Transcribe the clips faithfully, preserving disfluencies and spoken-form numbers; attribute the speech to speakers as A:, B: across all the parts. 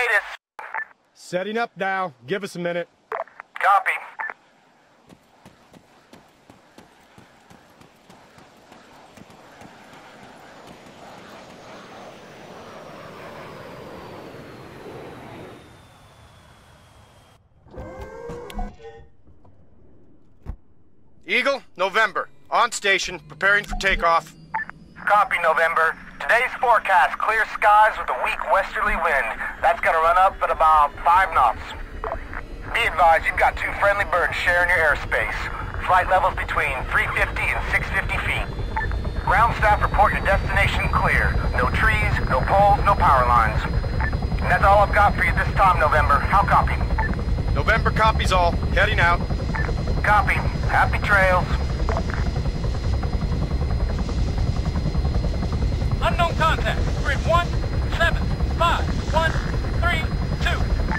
A: status?
B: Setting up now. Give us a minute.
A: Copy.
B: Eagle, November. On station, preparing for takeoff.
A: Copy, November. Today's forecast, clear skies with a weak westerly wind. That's gonna run up at about five knots. Be advised, you've got two friendly birds sharing your airspace. Flight levels between three fifty and six fifty feet. Ground staff report your destination clear. No trees, no poles, no power lines. And that's all I've got for you this time, November. How copy?
B: November copies all. Heading out.
A: Copy. Happy trails.
C: Unknown contact. Grid one, seven, five, one, three, two.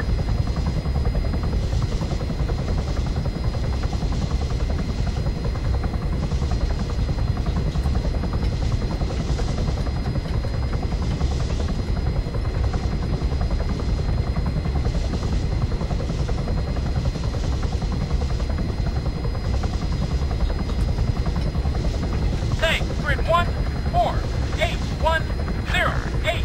C: Say, grid one, four, eight, one, zero, eight.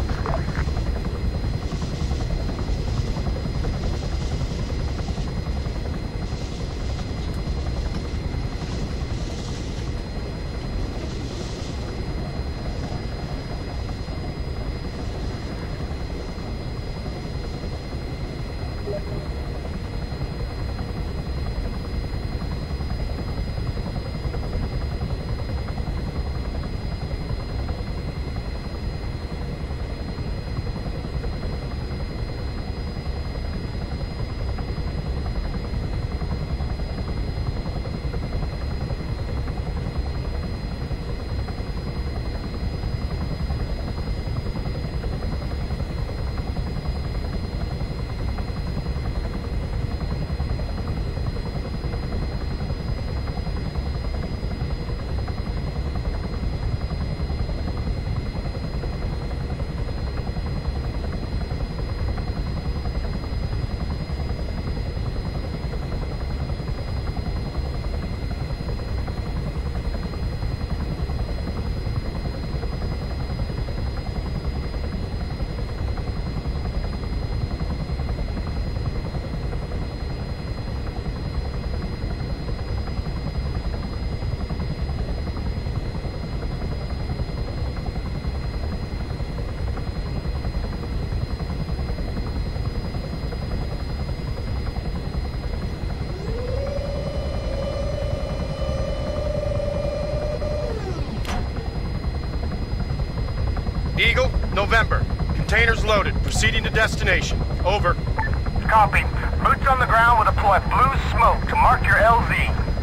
B: Eagle, November. Containers loaded. Proceeding to destination. Over.
A: Copy. Boots on the ground with a ploy of blue smoke to mark your L Z.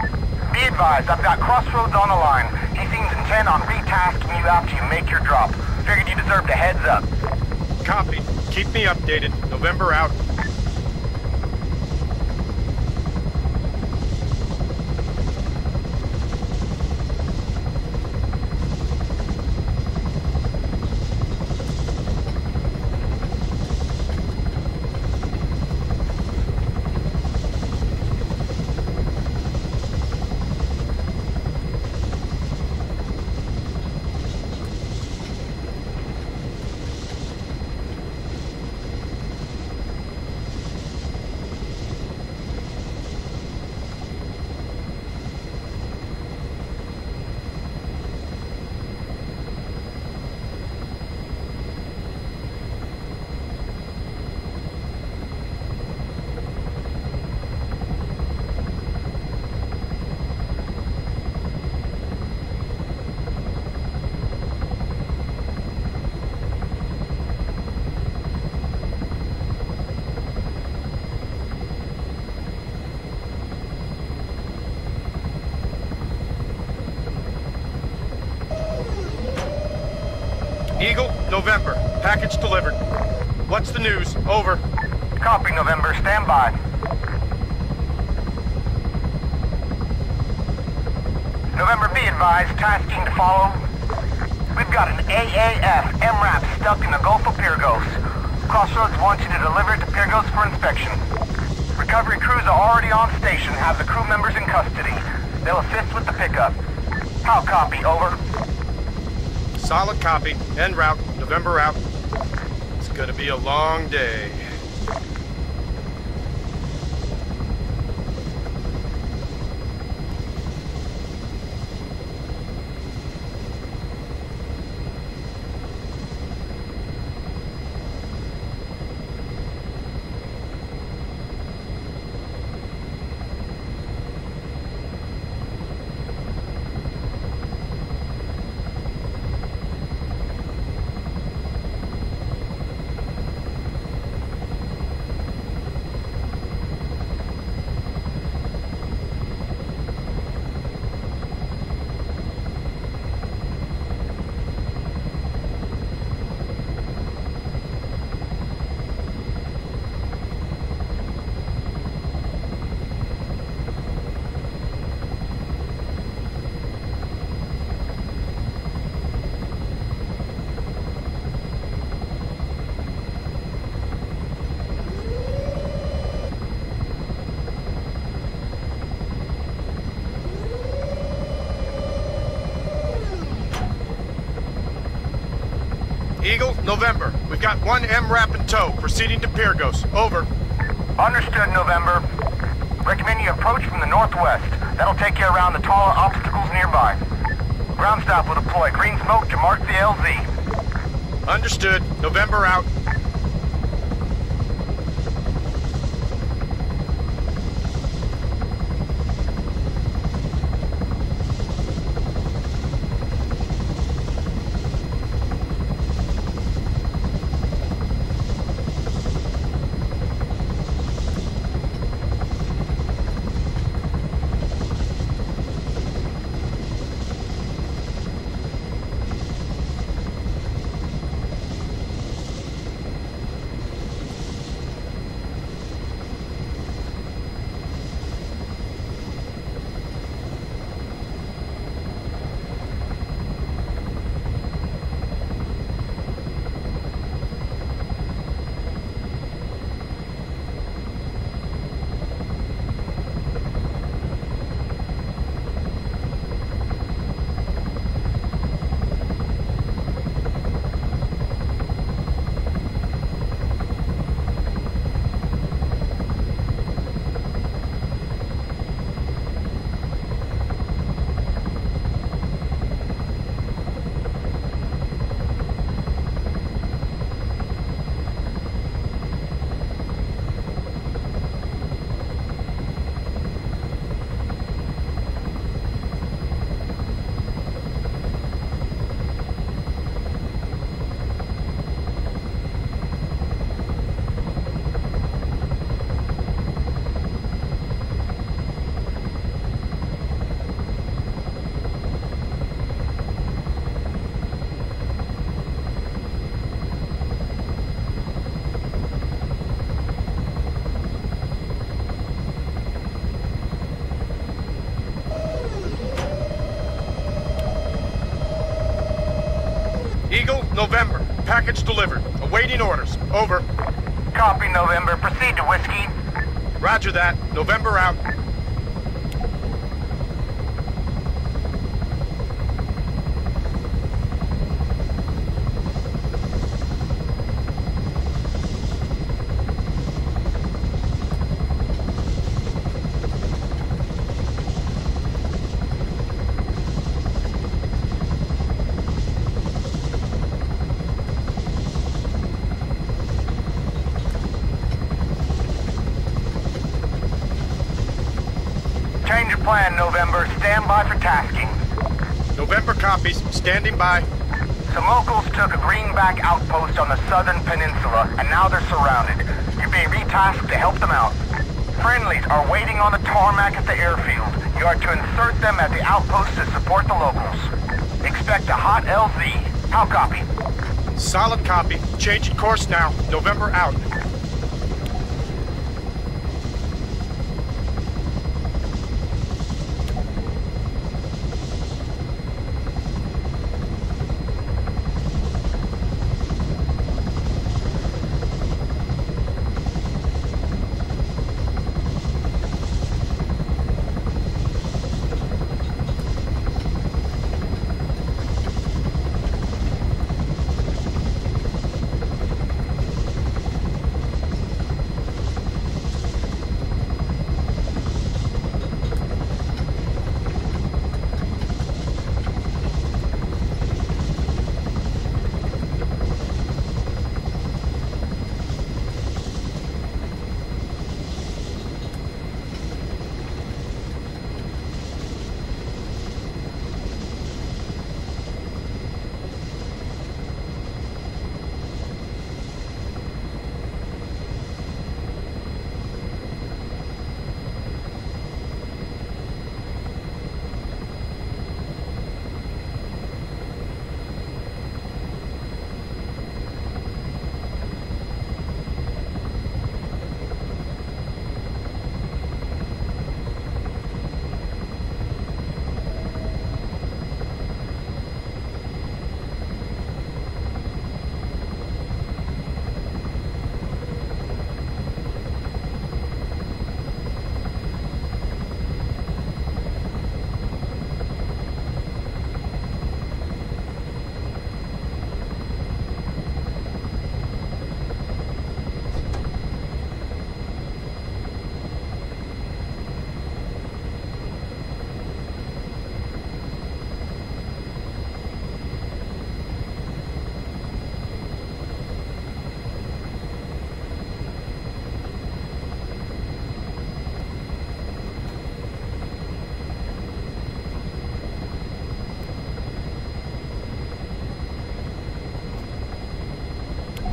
A: Be advised, I've got Crossroads on the line. He seems intent on retasking you after you make your drop. Figured you deserved a heads up.
B: Copy. Keep me updated. November out. Eagle, November. Package delivered. What's the news? Over.
A: Copy, November. Stand by. November, be advised. Tasking to follow. We've got an A A F M RAP stuck in the Gulf of Pyrgos. Crossroads wants you to deliver it to Pyrgos for inspection. Recovery crews are already on station, have the crew members in custody. They'll assist with the pickup. How copy, over?
B: Solid copy. En route. November out. It's gonna be a long day. Eagle, November. We've got one M RAP in tow, proceeding to Pyrgos. Over.
A: Understood, November. Recommend you approach from the northwest. That'll take you around the taller obstacles nearby. Ground staff will deploy green smoke to mark the L Z.
B: Understood. November out. Eagle, November. Package delivered. Awaiting orders. Over.
A: Copy, November. Proceed to Whiskey.
B: Roger that. November out.
A: Change of plan, November. Stand by for tasking.
B: November copies. Standing by.
A: Some locals took a greenback outpost on the southern peninsula, and now they're surrounded. You're being retasked to help them out. Friendlies are waiting on the tarmac at the airfield. You are to insert them at the outpost to support the locals. Expect a hot L Z. How copy?
B: Solid copy. Changing course now. November out.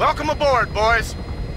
B: Welcome aboard, boys.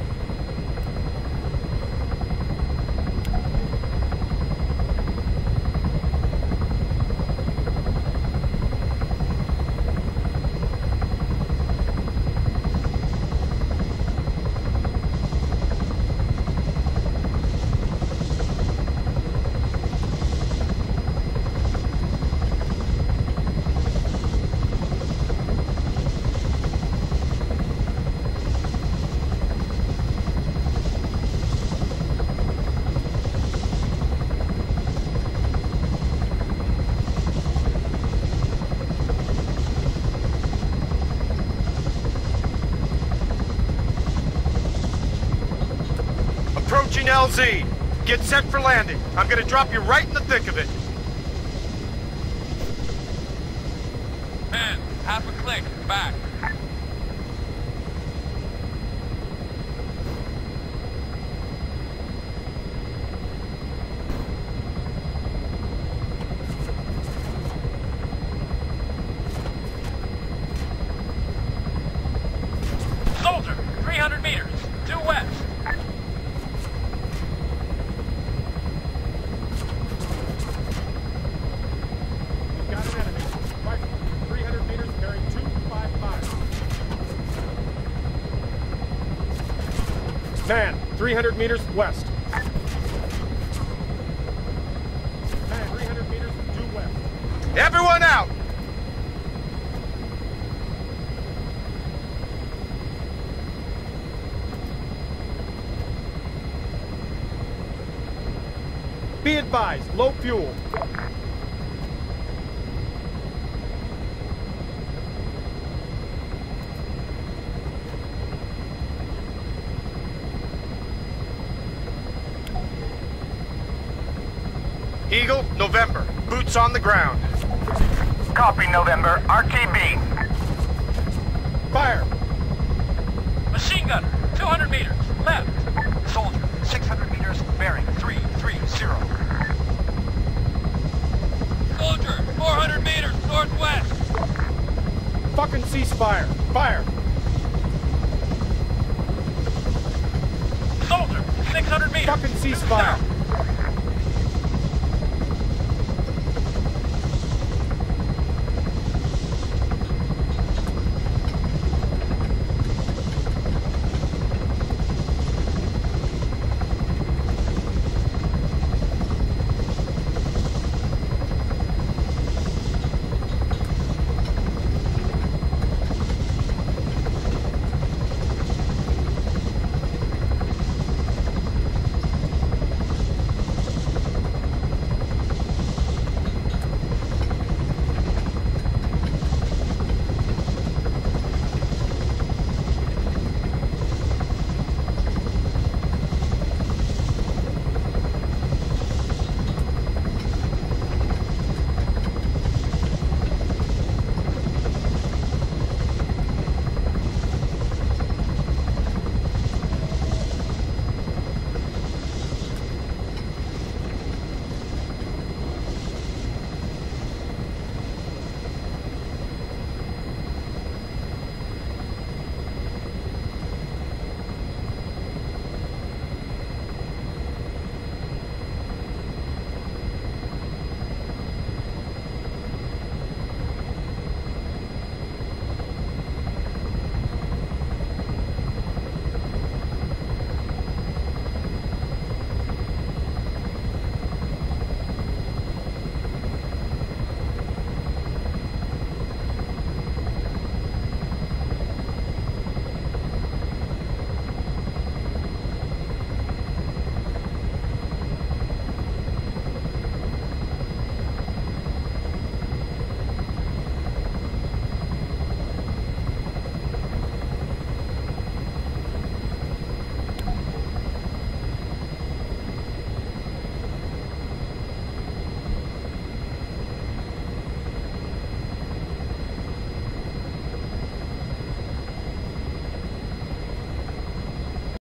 B: Approaching L Z. Get set for landing. I'm gonna drop you right in the thick of it.
C: Man, half a click. Back. Soldier, three hundred meters. Due west.
B: Man, three hundred meters west. Man, three hundred meters due west. Everyone out! Be advised, low fuel. Eagle, November. Boots on the ground.
A: Copy, November. R T B.
B: Fire!
C: Machine gunner, two hundred meters. Left.
D: Soldier, six hundred meters, bearing three three zero.
C: Soldier, four hundred meters. Northwest.
B: Fucking ceasefire. Fire!
C: Soldier, six hundred meters.
B: Fucking
C: due
B: ceasefire.
C: south.